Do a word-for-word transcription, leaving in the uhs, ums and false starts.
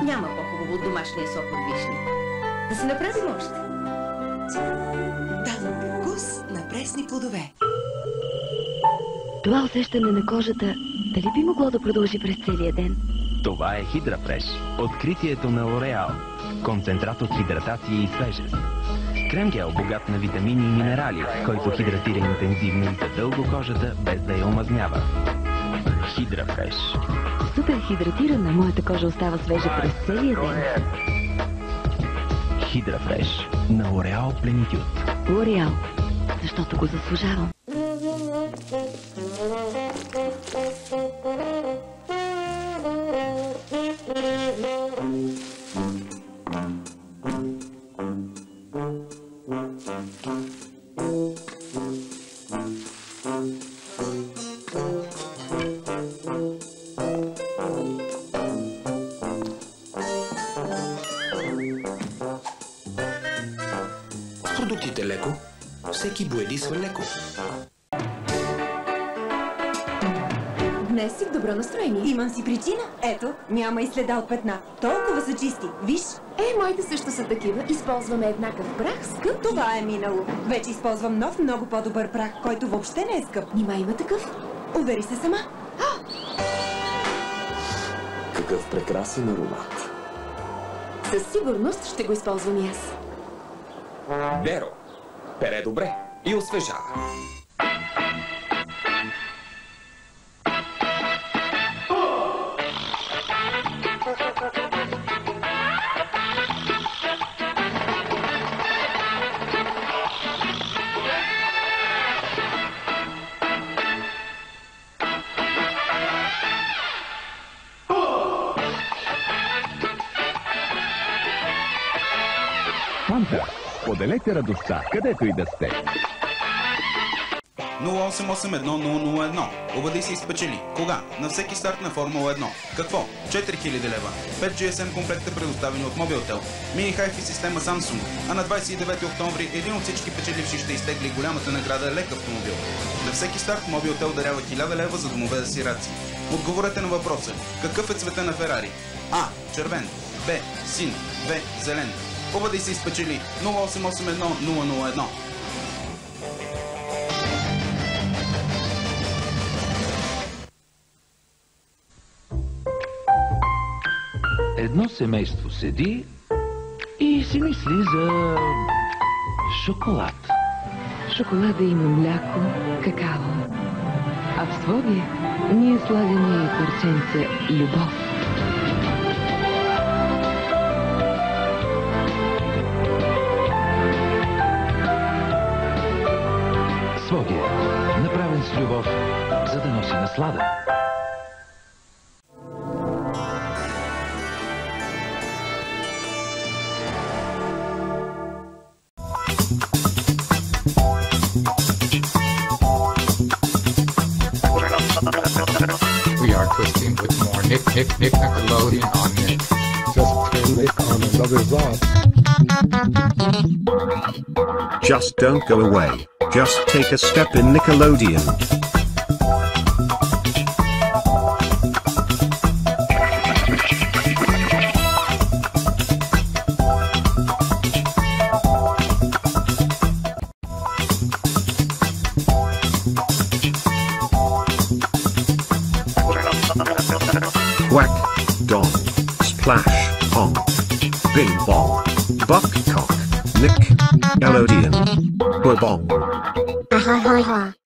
Няма по-хубаво от домашния сок от вишни. Да си направим още. Тънък вкус на пресни плодове. Това усещане на кожата, дали би могло да продължи през целия ден? Това е Хидрафреш. Откритието на Лореал. Концентрат от хидратация и свежест. Крем-гел богат на витамини и минерали, който хидратира интензивно и задълго кожата, без да я омазнява. Хидрафреш. Супер хидратирана, моята кожа остава свежа през целия ден. Хидрафреш на Лореал Пленитюд. Лореал, защото го заслужавам. С продуктите леко, всеки боядисва леко. Днес си в добро настроение. Имам си причина. Ето, няма и следа от петна. Толкова са чисти. Виж. Е, моите също са такива. Използваме еднакъв прах, скъп. Това е минало. Вече използвам нов, много по-добър прах, който въобще не е скъп. Нима има такъв? Увери се сама. Какъв прекрасен аромат. Със сигурност ще го използвам и аз. Веро. Пере добре и освежава. Фанта. Поделете радостта, където и да сте. нула осем осем едно нула нула едно. Обади се и спечели. Кога? На всеки старт на Формула едно. Какво? четири хиляди лева. пет джи ес ем комплекта, предоставени от Mobiltel. Мини хайфи система Samsung. А на двадесет и девети октомври един от всички печеливши ще изтегли голямата награда лек автомобил. На всеки старт Mobiltel дарява хиляда лева за домове за сираци. Отговорете на въпроса. Какъв е цвета на Ферари? А. Червен. Б. Син. В. Зелен. Обади се и спечели. нула осем осем едно нула нула едно. Едно семейство седи и си мисли за шоколад. Шоколада има мляко, какао. А в Своге ние слагаме и парченце любов. Своге, направен с любов, за да носи наслада. We are twisting with more Nick, Nick, Nick Nickelodeon on Nick. Just play Nick on another's off. Just don't go away. Just take a step in Nickelodeon. Quack, dong, splash, honk, bing bong, buck cock, Nick, Elodian, bong. Ha ha ha ha.